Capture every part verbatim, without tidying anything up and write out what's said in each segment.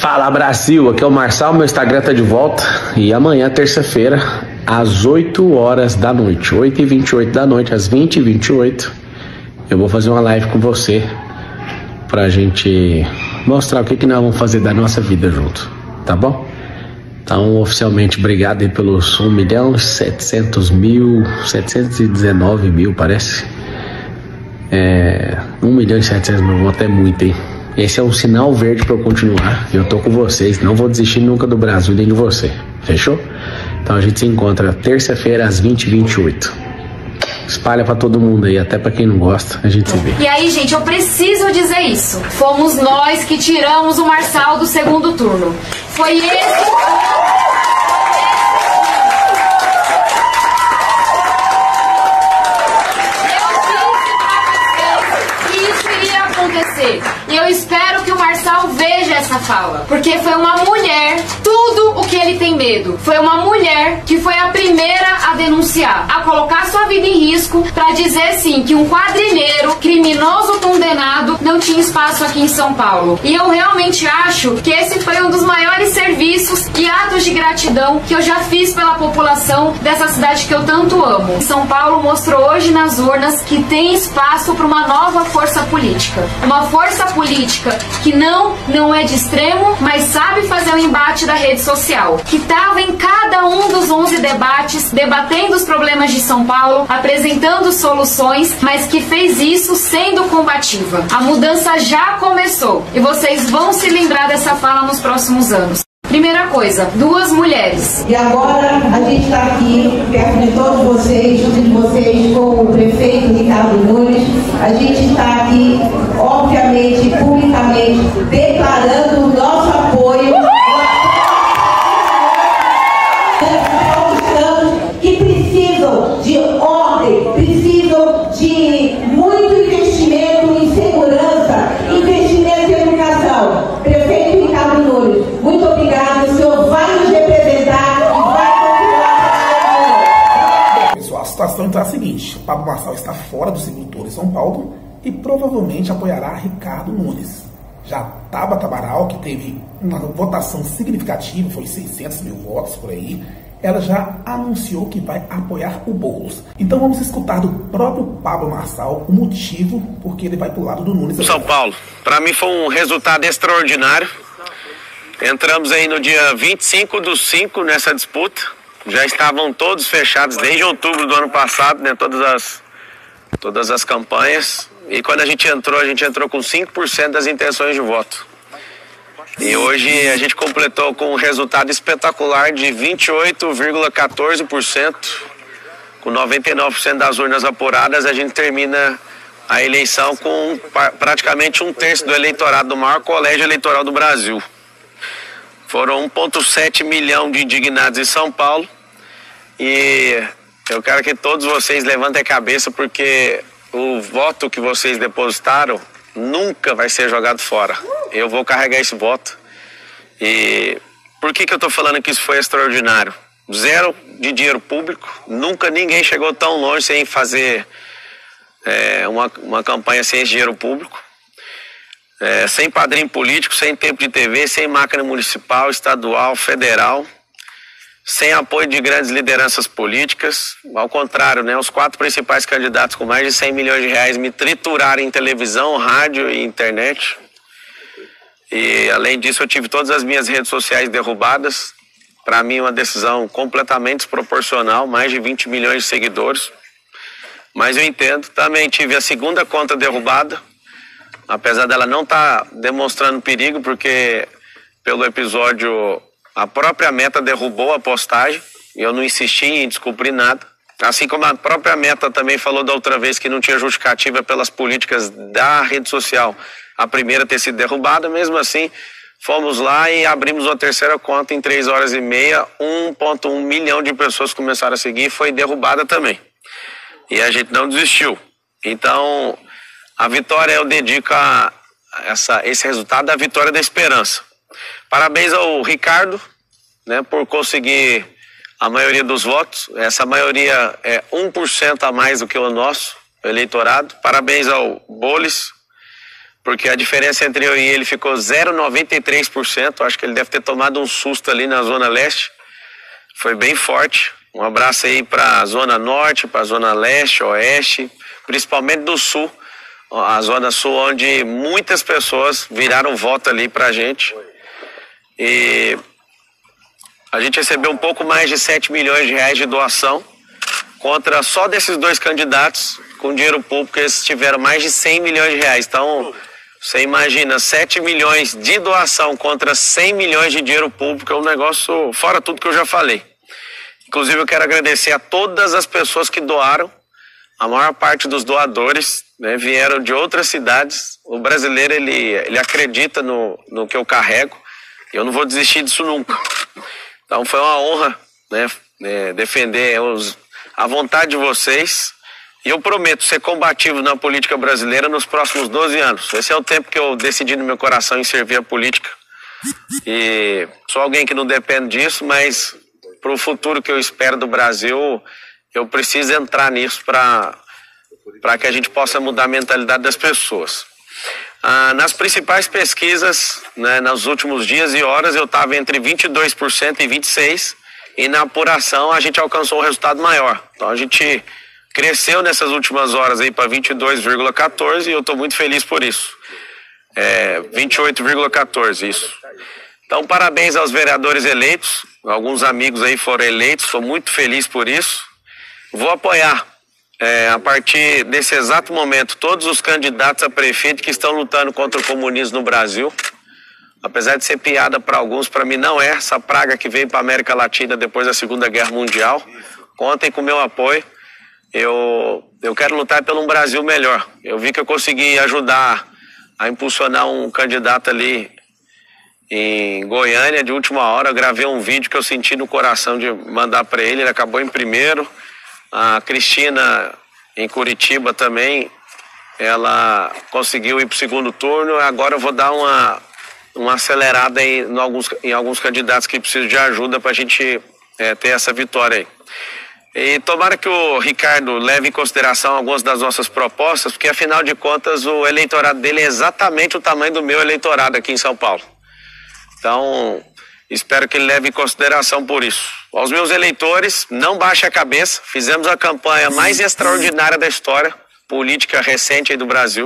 Fala Brasil, aqui é o Marçal, meu Instagram tá de volta e amanhã, terça-feira, às oito horas da noite, oito e vinte e oito da noite, às vinte e vinte e oito, eu vou fazer uma live com você pra gente mostrar o que, que nós vamos fazer da nossa vida junto, tá bom? Então, oficialmente, obrigado aí pelos um milhão e setecentos mil, setecentos e dezenove mil, parece. É, um milhão e setecentos mil votos é muito, hein? Esse é um sinal verde para eu continuar. Eu tô com vocês, não vou desistir nunca do Brasil nem de você. Fechou? Então a gente se encontra terça-feira às vinte e vinte e oito. Espalha para todo mundo aí, até para quem não gosta, a gente se vê. E aí, gente, eu preciso dizer isso. Fomos nós que tiramos o Marçal do segundo turno. Foi esse... E eu espero que o Marçal veja essa fala, porque foi uma mulher, tudo o que ele tem medo. Foi uma mulher que foi a primeira a denunciar, a colocar sua vida em risco, pra dizer sim que um quadrilheiro, criminoso condenado, não tinha espaço aqui em São Paulo. E eu realmente acho que esse foi um dos maiores serviços e atos de gratidão que eu já fiz pela população dessa cidade que eu tanto amo. São Paulo mostrou hoje nas urnas que tem espaço para uma nova força política. Uma força política que não, não é de extremo, mas sabe fazer o embate da rede social. Que estava em cada um dos onze debates, debatendo os problemas de São Paulo, apresentando soluções, mas que fez isso sendo combativa. A mudança já começou e vocês vão se lembrar dessa fala nos próximos anos. Primeira coisa, duas mulheres. E agora a gente está aqui, perto de todos vocês, junto de vocês, com o prefeito Ricardo Nunes. A gente está aqui, obviamente, publicamente, declarando o nosso apoio aos que precisam de ordem, precisam de muito investimento em segurança, investimento em educação. Prefeito Ricardo Nunes, muito obrigado, o senhor vai nos representar e vai continuar. Pessoal, a situação então é a seguinte: Pablo Marçal está fora do segundo turno em São Paulo e provavelmente apoiará Ricardo Nunes. Já Tabata Amaral, que teve uma votação significativa, foi seiscentos mil votos por aí, ela já anunciou que vai apoiar o Boulos. Então vamos escutar do próprio Pablo Marçal o motivo porque ele vai pro lado do Nunes. São Paulo, para mim foi um resultado extraordinário. Entramos aí no dia vinte e cinco do cinco nessa disputa. Já estavam todos fechados desde outubro do ano passado, né? Todas as, todas as campanhas. E quando a gente entrou, a gente entrou com cinco por cento das intenções de voto. E hoje a gente completou com um resultado espetacular de vinte e oito vírgula quatorze por cento. Com noventa e nove por cento das urnas apuradas, a gente termina a eleição com praticamente um terço do eleitorado do maior colégio eleitoral do Brasil. Foram um vírgula sete milhão de indignados em São Paulo. E eu quero que todos vocês levantem a cabeça, porque o voto que vocês depositaram nunca vai ser jogado fora. Eu vou carregar esse voto. E por que que eu estou falando que isso foi extraordinário? Zero de dinheiro público. Nunca ninguém chegou tão longe sem fazer é, uma, uma campanha sem esse dinheiro público. É, sem padrinho político, sem tempo de T V, sem máquina municipal, estadual, federal, sem apoio de grandes lideranças políticas. Ao contrário, né, os quatro principais candidatos com mais de cem milhões de reais me trituraram em televisão, rádio e internet. E além disso eu tive todas as minhas redes sociais derrubadas. Para mim uma decisão completamente desproporcional, mais de vinte milhões de seguidores. Mas eu entendo, também tive a segunda conta derrubada, apesar dela não estar demonstrando perigo, porque pelo episódio a própria Meta derrubou a postagem e eu não insisti em descobrir nada. Assim como a própria Meta também falou da outra vez que não tinha justificativa pelas políticas da rede social a primeira ter sido derrubada. Mesmo assim, fomos lá e abrimos uma terceira conta em três horas e meia, um vírgula um milhão de pessoas começaram a seguir e foi derrubada também. E a gente não desistiu. Então, a vitória eu dedico a essa, esse resultado da vitória da esperança. Parabéns ao Ricardo, né, por conseguir a maioria dos votos. Essa maioria é um por cento a mais do que o nosso eleitorado. Parabéns ao Boulos porque a diferença entre eu e ele ficou zero vírgula noventa e três por cento. Acho que ele deve ter tomado um susto ali na Zona Leste. Foi bem forte. Um abraço aí para a Zona Norte, para a Zona Leste, Oeste, principalmente do Sul, a Zona Sul, onde muitas pessoas viraram voto ali para a gente. E a gente recebeu um pouco mais de sete milhões de reais de doação, contra só desses dois candidatos, com dinheiro público, eles tiveram mais de cem milhões de reais. Então, você imagina, sete milhões de doação contra cem milhões de dinheiro público, é um negócio fora tudo que eu já falei. Inclusive, eu quero agradecer a todas as pessoas que doaram. A maior parte dos doadores, né, vieram de outras cidades. O brasileiro, ele, ele acredita no, no que eu carrego. E eu não vou desistir disso nunca. Então, foi uma honra, né, é, defender os, a vontade de vocês. E eu prometo ser combativo na política brasileira nos próximos doze anos. Esse é o tempo que eu decidi no meu coração em servir a política. E sou alguém que não depende disso, mas para o futuro que eu espero do Brasil, eu preciso entrar nisso para para que a gente possa mudar a mentalidade das pessoas. Ah, nas principais pesquisas, né, nos últimos dias e horas, eu estava entre vinte e dois por cento e vinte e seis por cento, e na apuração a gente alcançou um resultado maior. Então a gente cresceu nessas últimas horas aí para vinte e dois vírgula quatorze por cento e eu estou muito feliz por isso. É, vinte e oito vírgula quatorze por cento, isso. Então, parabéns aos vereadores eleitos. Alguns amigos aí foram eleitos, estou muito feliz por isso. Vou apoiar, é, a partir desse exato momento, todos os candidatos a prefeito que estão lutando contra o comunismo no Brasil. Apesar de ser piada para alguns, para mim não é. Essa praga que veio para a América Latina depois da Segunda Guerra Mundial. Contem com o meu apoio. Eu, eu quero lutar por um Brasil melhor. Eu vi que eu consegui ajudar a impulsionar um candidato ali em Goiânia de última hora. Eu gravei um vídeo que eu senti no coração de mandar para ele. Ele acabou em primeiro. A Cristina em Curitiba também, ela conseguiu ir para o segundo turno. Agora eu vou dar uma, uma acelerada em, em, alguns, em alguns candidatos que precisam de ajuda para a gente é, ter essa vitória aí. E tomara que o Ricardo leve em consideração algumas das nossas propostas, porque afinal de contas o eleitorado dele é exatamente o tamanho do meu eleitorado aqui em São Paulo. Então, espero que ele leve em consideração por isso. Aos meus eleitores, não baixe a cabeça. Fizemos a campanha mais extraordinária da história política recente aí do Brasil.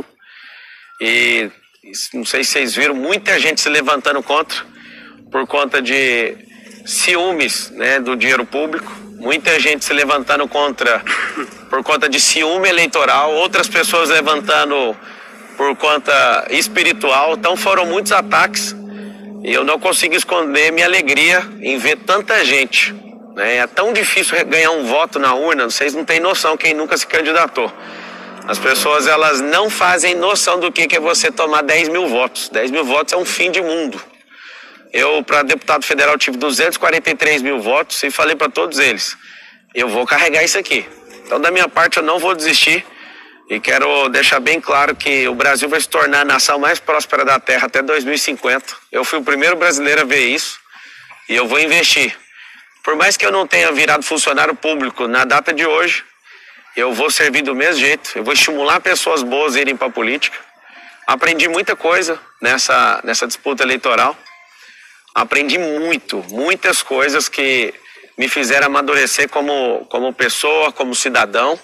E não sei se vocês viram, muita gente se levantando contra, por conta de ciúmes, né, do dinheiro público. Muita gente se levantando contra por conta de ciúme eleitoral. Outras pessoas levantando por conta espiritual. Então foram muitos ataques. E eu não consigo esconder minha alegria em ver tanta gente, né? É tão difícil ganhar um voto na urna, vocês não têm noção quem nunca se candidatou. As pessoas, elas não fazem noção do que é você tomar dez mil votos. dez mil votos é um fim de mundo. Eu, para deputado federal, tive duzentos e quarenta e três mil votos e falei para todos eles, eu vou carregar isso aqui. Então, da minha parte, eu não vou desistir. E quero deixar bem claro que o Brasil vai se tornar a nação mais próspera da Terra até dois mil e cinquenta. Eu fui o primeiro brasileiro a ver isso e eu vou investir. Por mais que eu não tenha virado funcionário público na data de hoje, eu vou servir do mesmo jeito. Eu vou estimular pessoas boas a irem para a política. Aprendi muita coisa nessa, nessa disputa eleitoral. Aprendi muito, muitas coisas que me fizeram amadurecer como, como pessoa, como cidadão.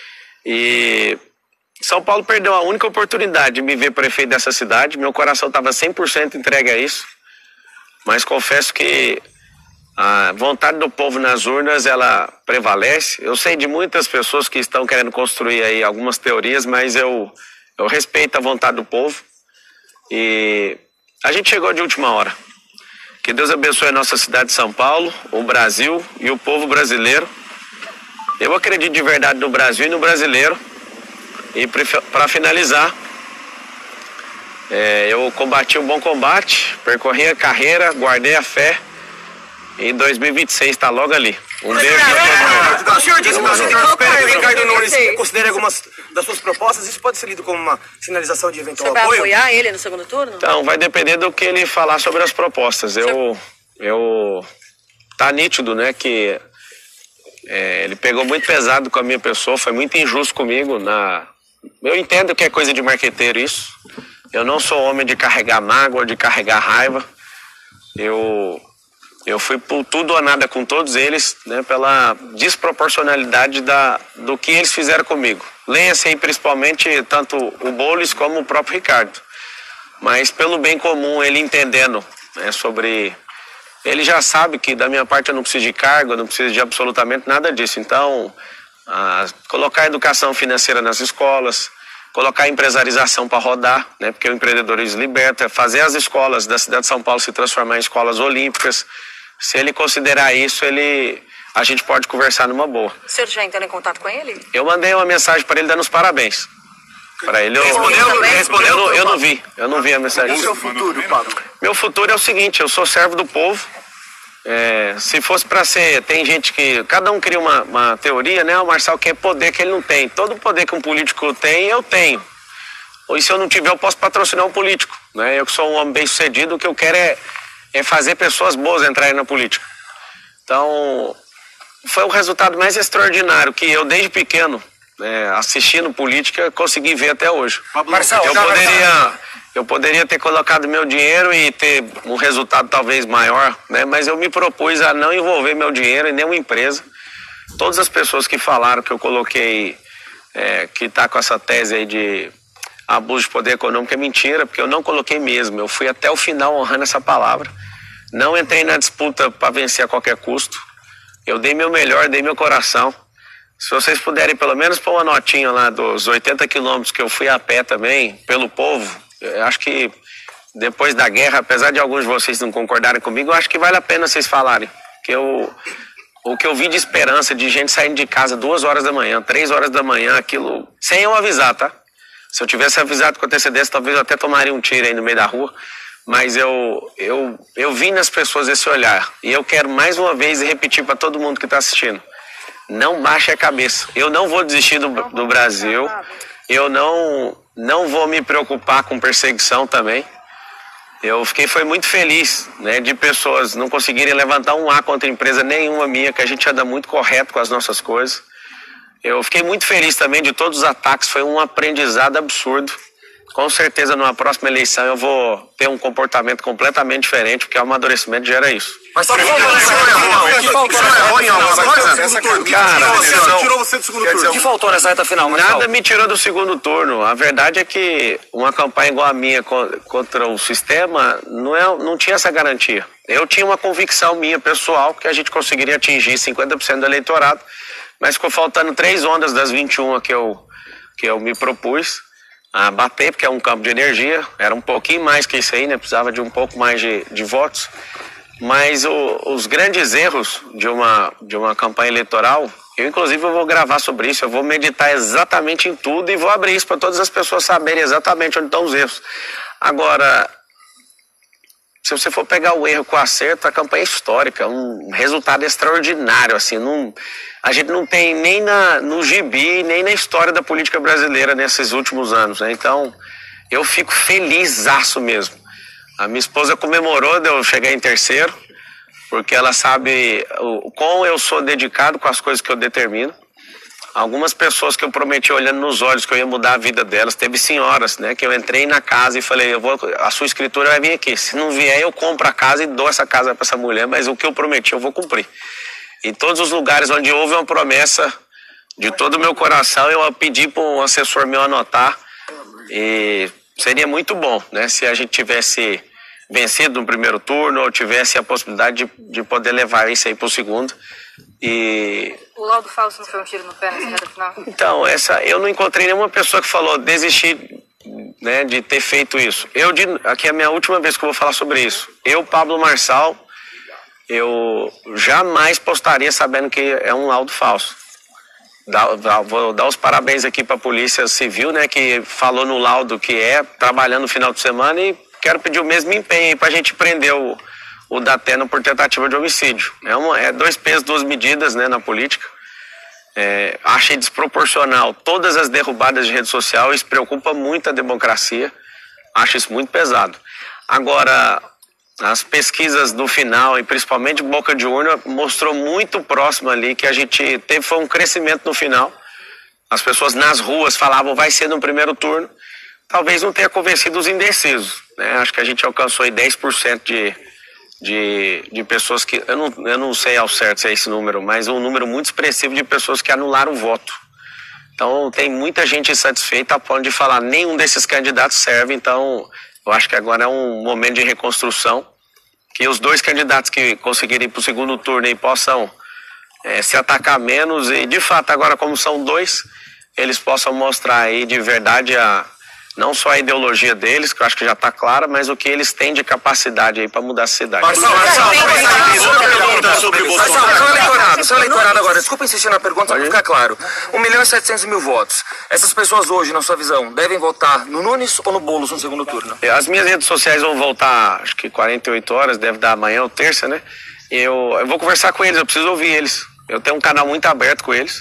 E São Paulo perdeu a única oportunidade de me ver prefeito dessa cidade. Meu coração estava cem por cento entregue a isso. Mas confesso que a vontade do povo nas urnas, ela prevalece. Eu sei de muitas pessoas que estão querendo construir aí algumas teorias, mas eu, eu respeito a vontade do povo. E a gente chegou de última hora. Que Deus abençoe a nossa cidade de São Paulo, o Brasil e o povo brasileiro. Eu acredito de verdade no Brasil e no brasileiro. E para finalizar, é, eu combati um bom combate, percorri a carreira, guardei a fé. E dois mil e vinte e seis está logo ali. Um beijo para todo mundo. O senhor disse que o senhor espera que o Ricardo Nunes considere algumas das suas propostas. Isso pode ser lido como uma sinalização de eventual apoio? O senhor vai apoiar ele no segundo turno? Então, vai depender do que ele falar sobre as propostas. Eu, eu tá nítido, né, que é, ele pegou muito pesado com a minha pessoa, foi muito injusto comigo. Na, eu entendo que é coisa de marqueteiro isso, Eu não sou homem de carregar mágoa, de carregar raiva. Eu, eu fui por tudo ou nada com todos eles, né, pela desproporcionalidade da, do que eles fizeram comigo. Leia-se aí principalmente tanto o Boulos como o próprio Ricardo. Mas pelo bem comum, ele entendendo, né, sobre... Ele já sabe que da minha parte eu não preciso de cargo, eu não preciso de absolutamente nada disso. Então, a, colocar a educação financeira nas escolas, colocar a empresarização para rodar, né, porque o empreendedorismo liberta, fazer as escolas da cidade de São Paulo se transformar em escolas olímpicas. Se ele considerar isso, ele, a gente pode conversar numa boa. O senhor já entrou em contato com ele? Eu mandei uma mensagem para ele dando os parabéns. Para ele, eu, Respondeu, respondeu, eu, não, eu não vi, eu não vi a mensagem. E o seu futuro, Pablo? Meu futuro é o seguinte, eu sou servo do povo. É, se fosse para ser, tem gente que, cada um cria uma, uma teoria, né? O Marçal quer poder que ele não tem. Todo poder que um político tem, eu tenho. Ou se eu não tiver, eu posso patrocinar um político, né? Eu que sou um homem bem sucedido, o que eu quero é, é fazer pessoas boas entrarem na política. Então, foi o resultado mais extraordinário que eu, desde pequeno, né, assistindo política, consegui ver até hoje. Marçal, eu, já, poderia, Marçal. eu poderia ter colocado meu dinheiro e ter um resultado talvez maior, né, mas eu me propus a não envolver meu dinheiro em nenhuma empresa. Todas as pessoas que falaram que eu coloquei, é, que está com essa tese aí de abuso de poder econômico, é mentira, porque eu não coloquei mesmo. Eu fui até o final honrando essa palavra. Não entrei na disputa para vencer a qualquer custo. Eu dei meu melhor, dei meu coração. Se vocês puderem pelo menos pôr uma notinha lá dos oitenta quilômetros que eu fui a pé também, pelo povo, eu acho que depois da guerra, apesar de alguns de vocês não concordarem comigo, eu acho que vale a pena vocês falarem. Que eu, o que eu vi de esperança, de gente saindo de casa duas horas da manhã, três horas da manhã, aquilo, sem eu avisar, tá? Se eu tivesse avisado com antecedência, talvez eu até tomaria um tiro aí no meio da rua. Mas eu, eu, eu vi nas pessoas esse olhar. E eu quero mais uma vez repetir para todo mundo que está assistindo. Não baixe a cabeça. Eu não vou desistir do, do Brasil. Eu não, não vou me preocupar com perseguição também. Eu fiquei foi muito feliz, né, de pessoas não conseguirem levantar um A contra empresa nenhuma minha, que a gente anda muito correto com as nossas coisas. Eu fiquei muito feliz também de todos os ataques. Foi um aprendizado absurdo. Com certeza, numa próxima eleição, eu vou ter um comportamento completamente diferente, porque o amadurecimento gera isso. Mas só que você errou em alguma coisa? Cara, tirou você do segundo turno. O que faltou nessa reta final, Marçal? Nada me tirou do segundo turno. A verdade é que uma campanha igual a minha contra o sistema não, é, não tinha essa garantia. Eu tinha uma convicção minha, pessoal, que a gente conseguiria atingir cinquenta por cento do eleitorado, mas ficou faltando três ondas das vinte e uma que eu, que eu me propus a bater, porque é um campo de energia, era um pouquinho mais que isso aí, né? Precisava de um pouco mais de, de votos, mas o, os grandes erros de uma, de uma campanha eleitoral, eu inclusive eu vou gravar sobre isso, eu vou meditar exatamente em tudo e vou abrir isso para todas as pessoas saberem exatamente onde estão os erros. Agora, se você for pegar o erro com o acerto, a campanha é histórica, um resultado extraordinário, assim, não, a gente não tem nem na, no gibi, nem na história da política brasileira nesses últimos anos, né? Então, eu fico felizaço mesmo. A minha esposa comemorou de eu chegar em terceiro, porque ela sabe o quão eu sou dedicado com as coisas que eu determino. Algumas pessoas que eu prometi olhando nos olhos que eu ia mudar a vida delas, teve senhoras, né, que eu entrei na casa e falei, eu vou, a sua escritura vai vir aqui, se não vier eu compro a casa e dou essa casa para essa mulher, mas o que eu prometi eu vou cumprir. Em todos os lugares onde houve uma promessa de todo o meu coração, eu pedi para um assessor meu anotar, e seria muito bom, né, se a gente tivesse vencido no primeiro turno ou tivesse a possibilidade de, de poder levar isso aí para o segundo. E o laudo falso não foi um tiro no pé nessa reta final? Então, essa, eu não encontrei nenhuma pessoa que falou desistir, né, de ter feito isso. Eu, de, aqui é a minha última vez que eu vou falar sobre isso. Eu, Pablo Marçal, eu jamais postaria sabendo que é um laudo falso. Dá, dá, vou dar os parabéns aqui para a Polícia Civil, né, que falou no laudo que é, trabalhando no final de semana, e quero pedir o mesmo empenho para a gente prender o o Datena por tentativa de homicídio. É, uma, é dois pesos, duas medidas, né, na política. É, achei desproporcional todas as derrubadas de rede social, isso preocupa muito a democracia, acho isso muito pesado. Agora, as pesquisas do final, e principalmente boca de urna, mostrou muito próximo ali que a gente teve foi um crescimento no final. As pessoas nas ruas falavam vai ser no primeiro turno, talvez não tenha convencido os indecisos, né? Acho que a gente alcançou aí dez por cento de, de, de pessoas que, eu não, eu não sei ao certo se é esse número, mas um número muito expressivo de pessoas que anularam o voto. Então tem muita gente insatisfeita a ponto de falar nenhum desses candidatos serve, então eu acho que agora é um momento de reconstrução, que os dois candidatos que conseguirem ir para o segundo turno e possam é, se atacar menos e de fato agora como são dois, eles possam mostrar aí de verdade a, não só a ideologia deles, que eu acho que já está clara, mas o que eles têm de capacidade aí para mudar a cidade. Marçal, Marçal, pergunta sobre o Bolsonaro. Seu eleitorado, seu eleitorado agora, desculpa insistir na pergunta para ficar claro. um milhão e setecentos mil votos. Essas pessoas hoje, na sua visão, devem votar no Nunes ou no Boulos no segundo turno? As minhas redes sociais vão voltar, acho que quarenta e oito horas, deve dar amanhã ou terça, né? Eu, eu vou conversar com eles, eu preciso ouvir eles. Eu tenho um canal muito aberto com eles.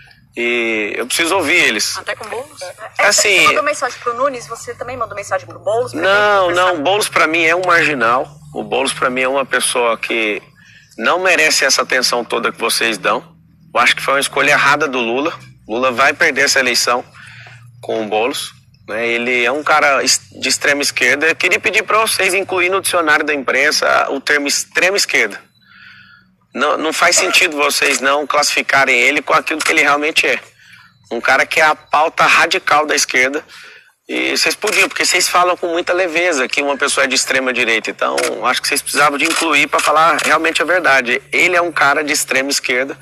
E eu preciso ouvir eles. Até com Boulos? Assim, você mandou mensagem pro Nunes, você também mandou mensagem pro Boulos? Não, não, o Boulos pra mim é um marginal. O Boulos pra mim é uma pessoa que não merece essa atenção toda que vocês dão. Eu acho que foi uma escolha errada do Lula. Lula vai perder essa eleição com o Boulos, né? Ele é um cara de extrema esquerda. Eu queria pedir para vocês incluir no dicionário da imprensa o termo extrema esquerda. Não, não faz sentido vocês não classificarem ele com aquilo que ele realmente é. Um cara que é a pauta radical da esquerda. E vocês podiam, porque vocês falam com muita leveza que uma pessoa é de extrema direita. Então, acho que vocês precisavam de incluir para falar realmente a verdade. Ele é um cara de extrema esquerda.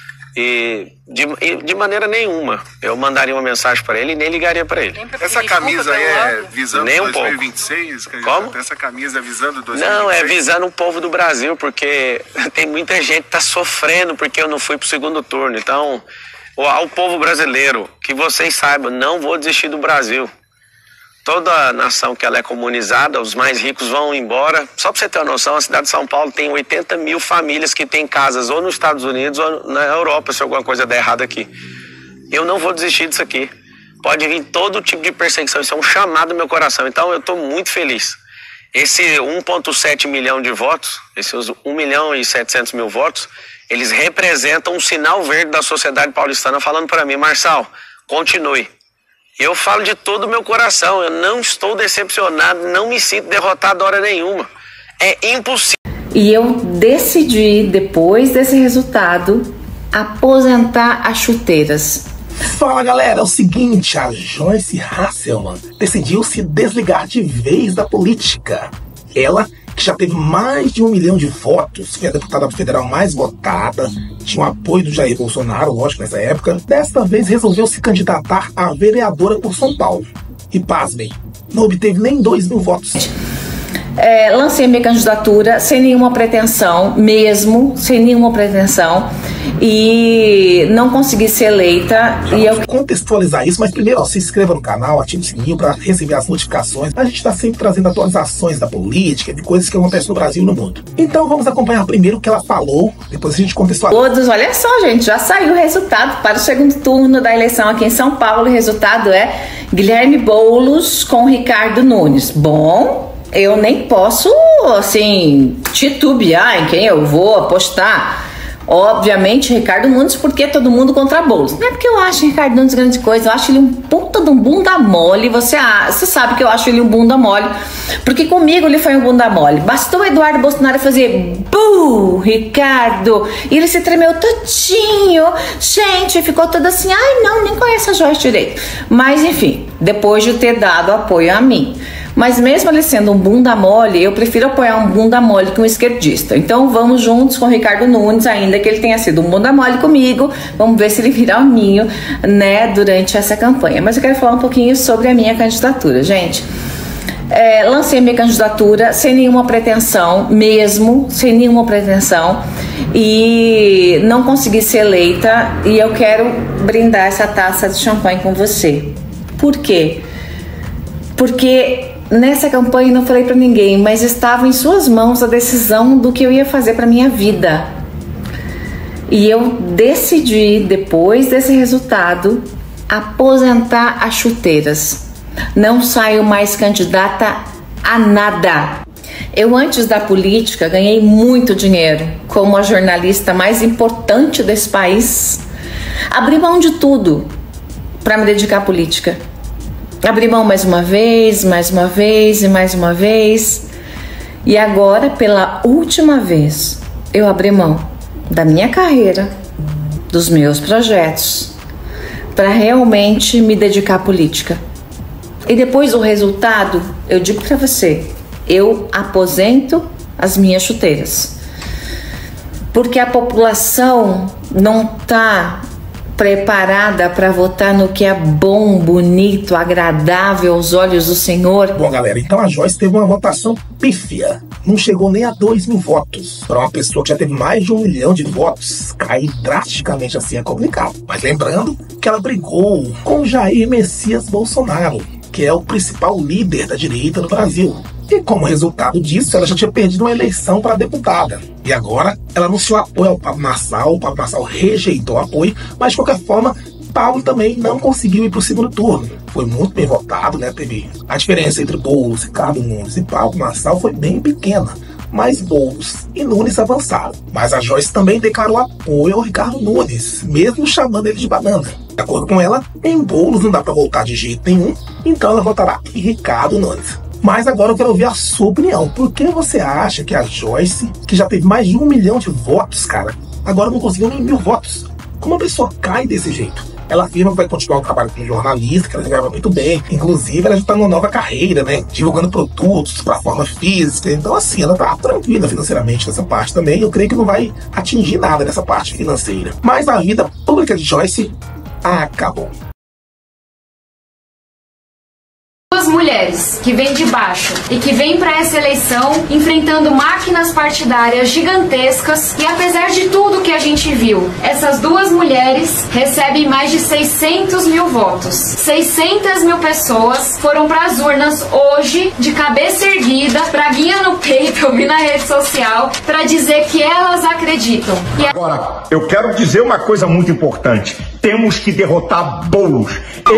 E de, de maneira nenhuma eu mandaria uma mensagem para ele e nem ligaria para ele. Essa camisa aí é visando nem um dois mil e vinte e seis? Pouco. Como? Essa camisa é visando dois mil e vinte e seis? Não, é visando o povo do Brasil, porque tem muita gente que tá sofrendo porque eu não fui pro segundo turno. Então, ao povo brasileiro, que vocês saibam, não vou desistir do Brasil. Toda nação que ela é comunizada, os mais ricos vão embora. Só para você ter uma noção, a cidade de São Paulo tem oitenta mil famílias que têm casas ou nos Estados Unidos ou na Europa, se alguma coisa der errado aqui. Eu não vou desistir disso aqui. Pode vir todo tipo de perseguição, isso é um chamado no meu coração. Então eu estou muito feliz. Esse um vírgula sete milhão de votos, esses um milhão e setecentos mil votos, eles representam um sinal verde da sociedade paulistana falando para mim, Marçal, continue. Eu falo de todo o meu coração, eu não estou decepcionado, não me sinto derrotado hora nenhuma. É impossível. E eu decidi, depois desse resultado, aposentar as chuteiras. Fala galera, é o seguinte, a Joyce Hasselman decidiu se desligar de vez da política. Ela, que já teve mais de um milhão de votos, foi a deputada federal mais votada, tinha o apoio do Jair Bolsonaro, lógico, nessa época, desta vez resolveu se candidatar a vereadora por São Paulo. E pasmem, não obteve nem dois mil votos. É, lancei minha candidatura sem nenhuma pretensão, mesmo, sem nenhuma pretensão, e não consegui ser eleita. Já e eu contextualizar isso, mas primeiro ó, se inscreva no canal, ative o sininho para receber as notificações. A gente está sempre trazendo atualizações da política, de coisas que acontecem no Brasil e no mundo. Então vamos acompanhar primeiro o que ela falou, depois a gente contextualiza. Todos, olha só, gente, já saiu o resultado para o segundo turno da eleição aqui em São Paulo. O resultado é Guilherme Boulos com Ricardo Nunes. Bom, eu nem posso, assim, titubear em quem eu vou apostar. Obviamente, Ricardo Nunes, porque todo mundo contra Boulos. Não é porque eu acho Ricardo Nunes grande coisa, eu acho ele um puta de um bunda mole. Você, você sabe que eu acho ele um bunda mole, porque comigo ele foi um bunda mole. Bastou o Eduardo Bolsonaro fazer buh, Ricardo, e ele se tremeu todinho. Gente, ficou todo assim, ai não, nem conheço a Joyce direito. Mas enfim, depois de ter dado apoio a mim. Mas mesmo ele sendo um bunda mole, eu prefiro apoiar um bunda mole que um esquerdista. Então vamos juntos com o Ricardo Nunes, ainda que ele tenha sido um bunda mole comigo. Vamos ver se ele virar o ninho, né, durante essa campanha. Mas eu quero falar um pouquinho sobre a minha candidatura, gente. É, lancei minha candidatura sem nenhuma pretensão, mesmo, sem nenhuma pretensão. E não consegui ser eleita. E eu quero brindar essa taça de champanhe com você. Por quê? Porque nessa campanha não falei para ninguém, mas estava em suas mãos a decisão do que eu ia fazer para minha vida. E eu decidi, depois desse resultado, aposentar as chuteiras. Não saio mais candidata a nada. Eu, antes da política, ganhei muito dinheiro como a jornalista mais importante desse país. Abri mão de tudo para me dedicar à política. abri mão mais uma vez, mais uma vez e mais uma vez. E agora, pela última vez, eu abri mão da minha carreira, dos meus projetos, para realmente me dedicar à política. E depois do resultado, eu digo para você, eu aposento as minhas chuteiras. Porque a população não está preparada para votar no que é bom, bonito, agradável aos olhos do Senhor. Bom, galera, então a Joyce teve uma votação pífia. Não chegou nem a dois mil votos. Para uma pessoa que já teve mais de um milhão de votos, cair drasticamente assim é complicado. Mas lembrando que ela brigou com Jair Messias Bolsonaro, que é o principal líder da direita no Brasil. E como resultado disso, ela já tinha perdido uma eleição para deputada. E agora, ela anunciou apoio ao Pablo Marçal, o Pablo Marçal rejeitou o apoio, mas de qualquer forma, Pablo também não conseguiu ir para o segundo turno. Foi muito bem votado, né? Teve a diferença entre Boulos, Ricardo Nunes e Pablo Marçal foi bem pequena. Mas Boulos e Nunes avançaram. Mas a Joyce também declarou apoio ao Ricardo Nunes, mesmo chamando ele de banana. De acordo com ela, em Boulos não dá para voltar de jeito nenhum, então ela votará em Ricardo Nunes. Mas agora eu quero ouvir a sua opinião. Por que você acha que a Joyce, que já teve mais de um milhão de votos, cara, agora não conseguiu nem mil votos? Como a pessoa cai desse jeito? Ela afirma que vai continuar o trabalho como jornalista, que ela grava muito bem. Inclusive, ela já está numa nova carreira, né? Divulgando produtos para forma física. Então, assim, ela tá tranquila financeiramente nessa parte também. Eu creio que não vai atingir nada nessa parte financeira. Mas a vida pública de Joyce acabou. Duas mulheres que vêm de baixo e que vêm para essa eleição enfrentando máquinas partidárias gigantescas e apesar de tudo que a gente viu, essas duas mulheres recebem mais de seiscentos mil votos. seiscentas mil pessoas foram para as urnas hoje de cabeça erguida, praguinha no peito, eu vi na rede social, para dizer que elas acreditam. E a... Agora, eu quero dizer uma coisa muito importante. Temos que derrotar Boulos.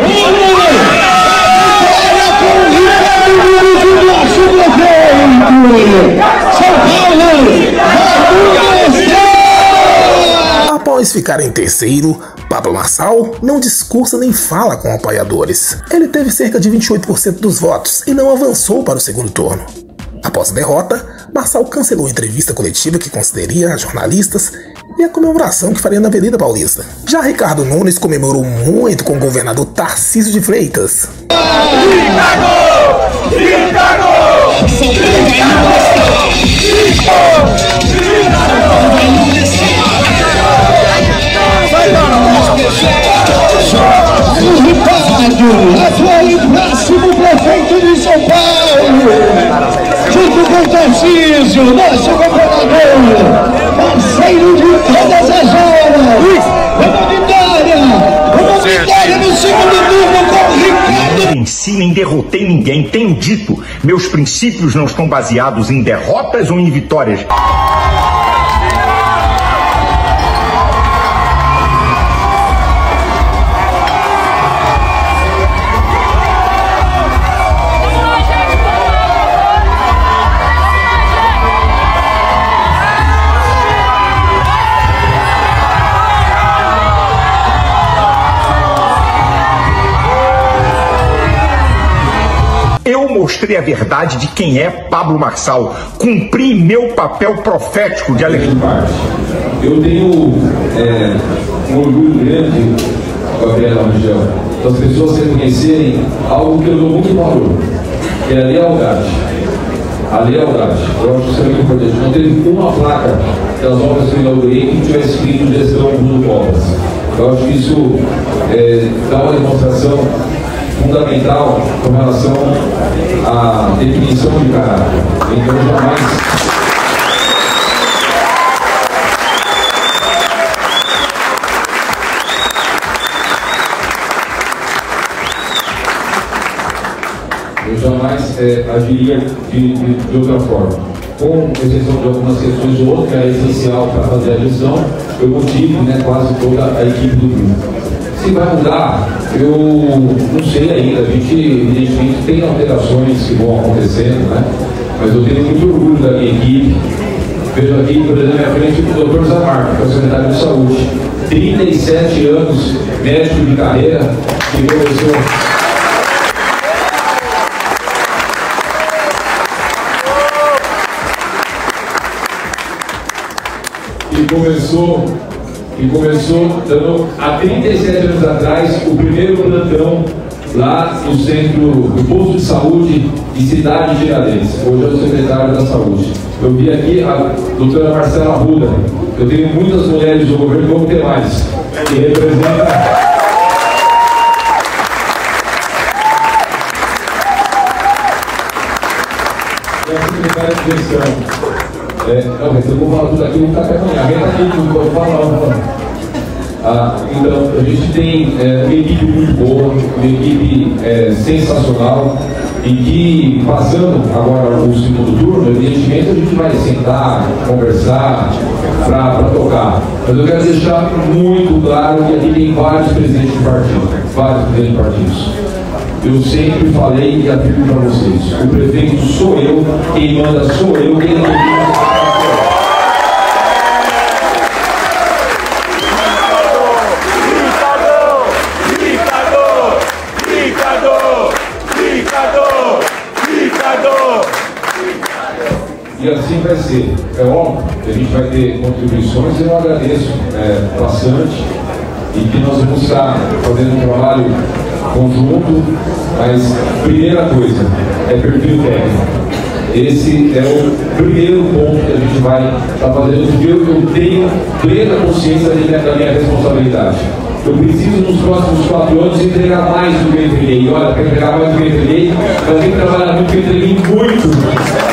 Após ficar em terceiro, Pablo Marçal não discursa nem fala com apoiadores. Ele teve cerca de vinte e oito por cento dos votos e não avançou para o segundo turno. Após a derrota, Marçal cancelou a entrevista coletiva que concederia a jornalistas e a comemoração que faria na Avenida Paulista. Já Ricardo Nunes comemorou muito com o governador Tarcísio de Freitas. Ricardo! Ricardo! Atual e próximo prefeito de São Paulo, junto com Tarcísio, nosso governador, parceiro de todas as horas, uma vitória, uma vitória no segundo turno com o Ricardo. Em si nem derrotei ninguém, tenho dito, meus princípios não estão baseados em derrotas ou em vitórias. Eu mostrei a verdade de quem é Pablo Marçal. Cumpri meu papel profético de alegria. Eu tenho é, um orgulho grande, Gabriela Rangel, das pessoas reconhecerem algo que eu dou muito valor, que é a lealdade. A lealdade. Eu acho que isso é muito importante. Não teve uma placa das obras que eu inaugurei que tivesse escrito gestão Bruno Covas. Eu acho que isso é, dá uma demonstração fundamental com relação à definição de caráter. Então, jamais... Eu jamais é, agiria de, de, de outra forma. Com exceção de algumas questões ou outras, que é essencial para fazer a gestão, eu motive, né, quase toda a equipe do grupo. Se vai mudar, eu não sei ainda. A gente, evidentemente, tem alterações que vão acontecendo, né? Mas eu tenho muito orgulho da minha equipe. Vejo aqui, por exemplo, à frente o doutor Zamarco, que é o secretário de Saúde. trinta e sete anos, médico de carreira, que começou... que começou, que começou dando, há trinta e sete anos atrás, o primeiro plantão lá no centro do posto de saúde de Cidade de Tiradentes. Hoje é o secretário da Saúde. Eu vi aqui a doutora Marcela Arruda. Eu tenho muitas mulheres do governo, vamos ter mais, que representam. Secretária de gestão. É, não, mas eu vou falar tudo aqui, não está perto da minha está aqui, não vou falar, não vou falar. Ah, então, a gente tem é, uma equipe muito boa, uma equipe é, sensacional, e que, passando agora o segundo turno, evidentemente a gente vai sentar, conversar, para tocar. Mas eu quero deixar muito claro que aqui tem vários presidentes de partido, vários presidentes de partidos. Eu sempre falei e afirmo para vocês, o prefeito sou eu, quem manda sou eu, quem não manda. E assim vai ser. É óbvio que a gente vai ter contribuições e eu agradeço é, bastante e que nós vamos estar fazendo um trabalho conjunto, mas primeira coisa é perfil técnico. Esse é o primeiro ponto que a gente vai estar fazendo, porque eu, eu tenho plena consciência da minha responsabilidade. Eu preciso nos próximos quatro anos entregar mais do que eu entreguei. Olha, para entregar mais do que eu entreguei, vai ter que trabalhar muito, porque eu entreguei muito.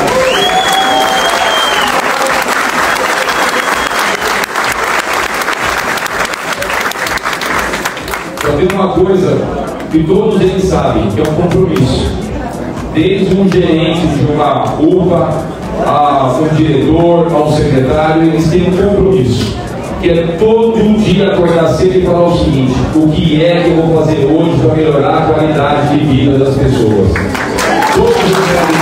Tem uma coisa que todos eles sabem, que é um compromisso. Desde um gerente de uma U P A, a um diretor, a um secretário, eles têm um compromisso, que é todo dia acordar cedo e falar o seguinte: o que é que eu vou fazer hoje para melhorar a qualidade de vida das pessoas? Todos eles querem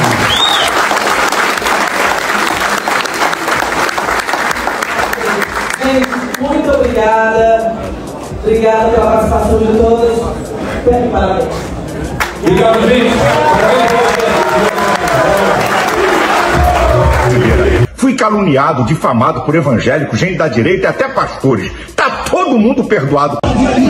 isso. Gente, muito obrigada. Obrigada pela participação de todas. Parabéns. Obrigado, gente. Fui caluniado, difamado por evangélicos, gente da direita e até pastores. Tá todo mundo perdoado.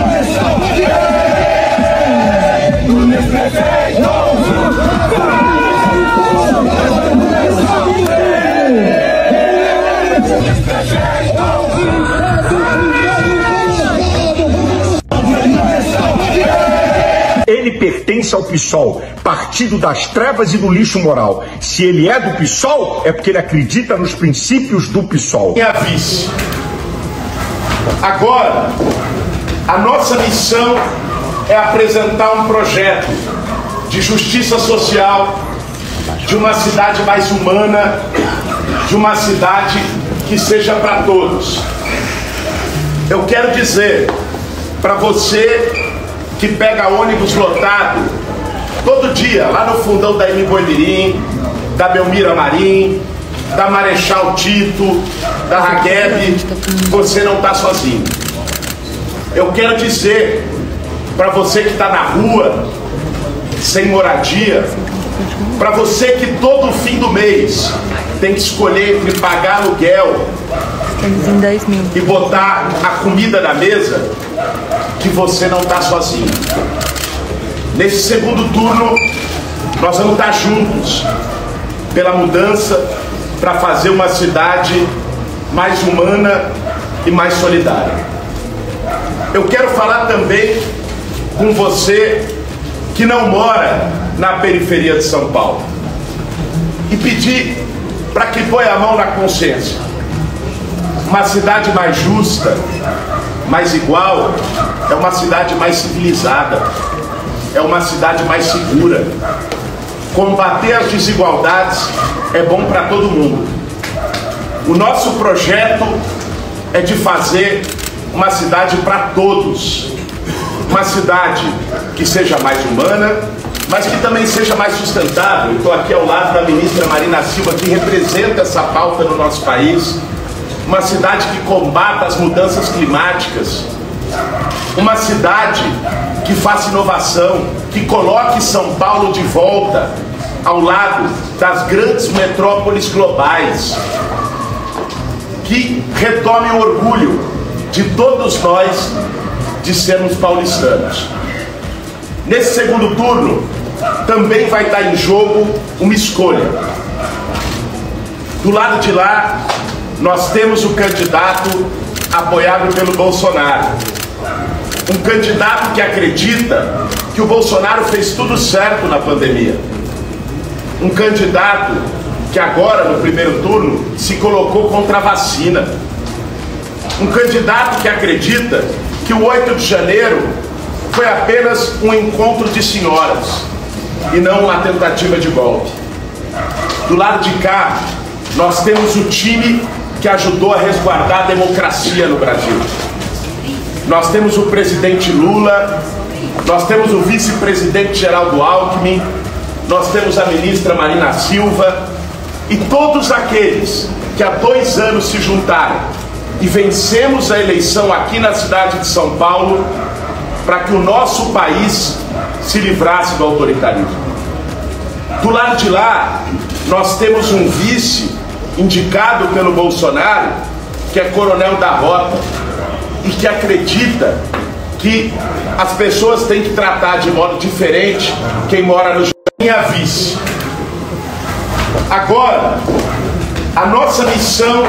Ele pertence ao PSOL, partido das trevas e do lixo moral. Se ele é do PSOL, é porque ele acredita nos princípios do PSOL. Minha vice. Agora, a nossa missão é apresentar um projeto de justiça social, de uma cidade mais humana, de uma cidade que seja para todos. Eu quero dizer para você que pega ônibus lotado todo dia, lá no fundão da Imboimirim, da Belmira Marim, da Marechal Tito, da Ragueb, você não está sozinho. Eu quero dizer para você que está na rua, sem moradia, para você que todo fim do mês tem que escolher entre pagar aluguel e botar a comida na mesa, que você não está sozinho. Nesse segundo turno, nós vamos estar juntos pela mudança, para fazer uma cidade mais humana e mais solidária. Eu quero falar também com você que não mora na periferia de São Paulo e pedir para que ponha a mão na consciência. Uma cidade mais justa, mais igual, é uma cidade mais civilizada, é uma cidade mais segura. Combater as desigualdades é bom para todo mundo. O nosso projeto é de fazer uma cidade para todos. Uma cidade que seja mais humana, mas que também seja mais sustentável. Estou aqui ao lado da ministra Marina Silva, que representa essa pauta no nosso país. Uma cidade que combata as mudanças climáticas. Uma cidade que faça inovação, que coloque São Paulo de volta ao lado das grandes metrópoles globais. que retome o orgulho de todos nós de sermos paulistanos. Nesse segundo turno, também vai estar em jogo uma escolha. Do lado de lá, nós temos o candidato apoiado pelo Bolsonaro. Um candidato que acredita que o Bolsonaro fez tudo certo na pandemia. Um candidato que agora, no primeiro turno, se colocou contra a vacina. Um candidato que acredita que o oito de janeiro foi apenas um encontro de senhoras e não uma tentativa de golpe. Do lado de cá, nós temos o time que ajudou a resguardar a democracia no Brasil. Nós temos o presidente Lula, nós temos o vice-presidente Geraldo Alckmin, nós temos a ministra Marina Silva e todos aqueles que há dois anos se juntaram e vencemos a eleição aqui na cidade de São Paulo para que o nosso país se livrasse do autoritarismo. Do lado de lá, nós temos um vice indicado pelo Bolsonaro, que é coronel da Rota, e que acredita que as pessoas têm que tratar de modo diferente quem mora no minha vice. Agora, a nossa missão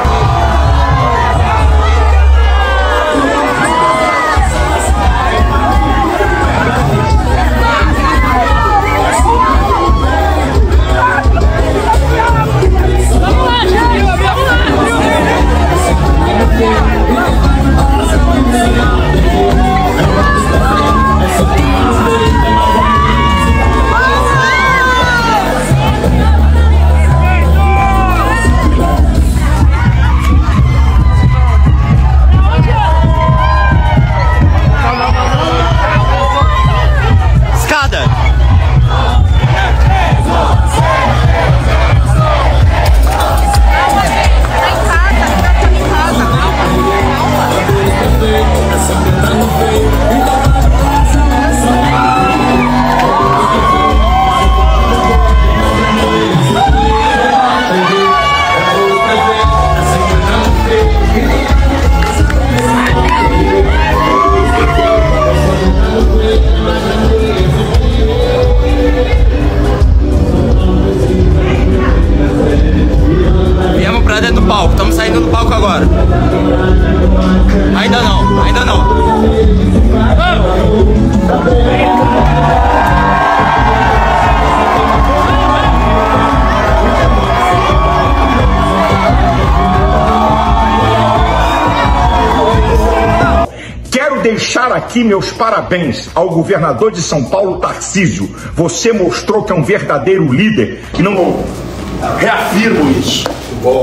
deixar aqui meus parabéns ao governador de São Paulo, Tarcísio. Você mostrou que é um verdadeiro líder e não... Reafirmo isso. Bom.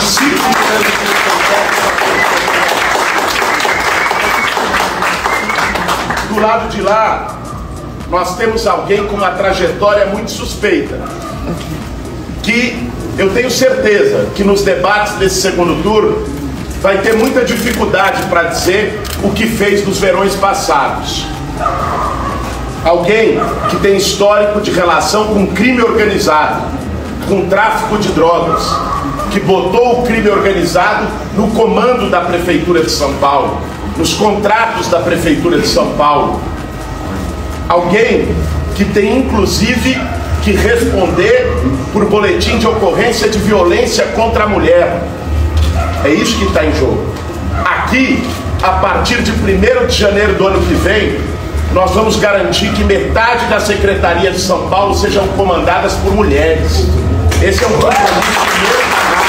Do lado de lá, nós temos alguém com uma trajetória muito suspeita, que eu tenho certeza que nos debates desse segundo turno vai ter muita dificuldade para dizer o que fez nos verões passados. Alguém que tem histórico de relação com crime organizado, com tráfico de drogas, que botou o crime organizado no comando da Prefeitura de São Paulo, nos contratos da Prefeitura de São Paulo. Alguém que tem inclusive que responder por boletim de ocorrência de violência contra a mulher. É isso que está em jogo. Aqui, a partir de primeiro de janeiro do ano que vem, nós vamos garantir que metade da Secretaria de São Paulo sejam comandadas por mulheres. Esse é um compromisso primeiro.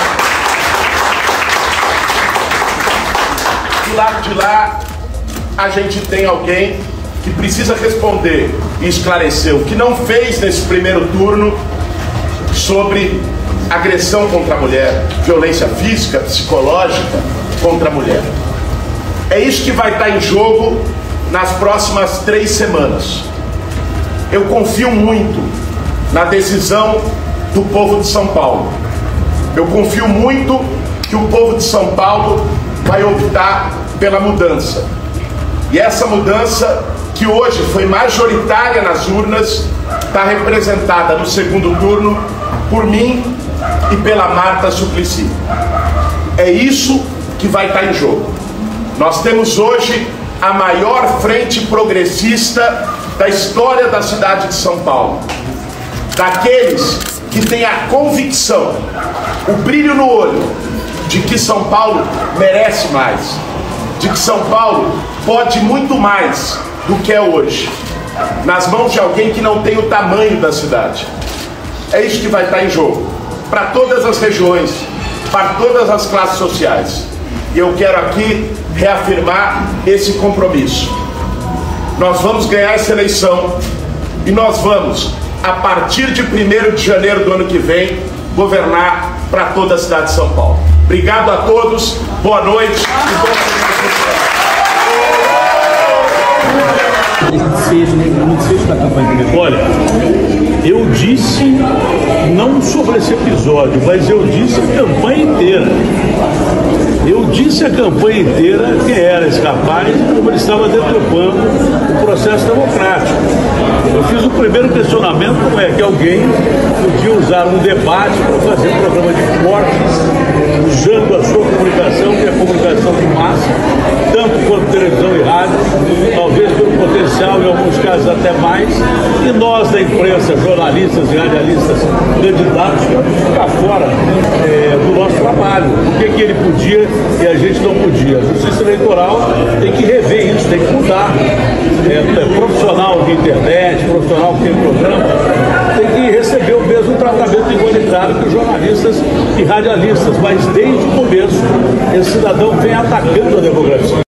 Do lado de lá, a gente tem alguém que precisa responder e esclarecer o que não fez nesse primeiro turno sobre agressão contra a mulher, violência física, psicológica contra a mulher. É isso que vai estar em jogo nas próximas três semanas. Eu confio muito na decisão do povo de São Paulo. Eu confio muito que o povo de São Paulo vai optar pela mudança. E essa mudança, que hoje foi majoritária nas urnas, está representada no segundo turno por mim e pela Marta Suplicy. É isso que vai estar em jogo. Nós temos hoje a maior frente progressista da história da cidade de São Paulo. Daqueles que têm a convicção, o brilho no olho, de que São Paulo merece mais, de que São Paulo pode muito mais do que é hoje, nas mãos de alguém que não tem o tamanho da cidade. É isso que vai estar em jogo, para todas as regiões, para todas as classes sociais. E eu quero aqui reafirmar esse compromisso. Nós vamos ganhar essa eleição e nós vamos, a partir de primeiro de janeiro do ano que vem, governar para toda a cidade de São Paulo. Obrigado a todos, boa noite e bom desfecho, no desfecho da campanha. Olha, eu disse, não sobre esse episódio, mas eu disse a campanha inteira. Eu disse a campanha inteira que era esse rapaz e como ele estava deturpando o processo democrático. Eu fiz o primeiro questionamento, como é que alguém podia usar um debate para fazer um programa de cortes, usando a sua comunicação, que é a comunicação de massa, tanto quanto televisão e rádio, talvez pelo potencial, em alguns casos até mais, e nós da imprensa, jornalistas e radialistas, candidatos, ficar fora é, do nosso trabalho. O que, que ele podia e a gente não podia? A Justiça Eleitoral tem que rever isso, tem que mudar. É, é, profissional de internet, profissional que tem programa, tem que receber o mesmo tratamento igualitário que os jornalistas e radialistas, mas desde o começo esse cidadão vem atacando a democracia.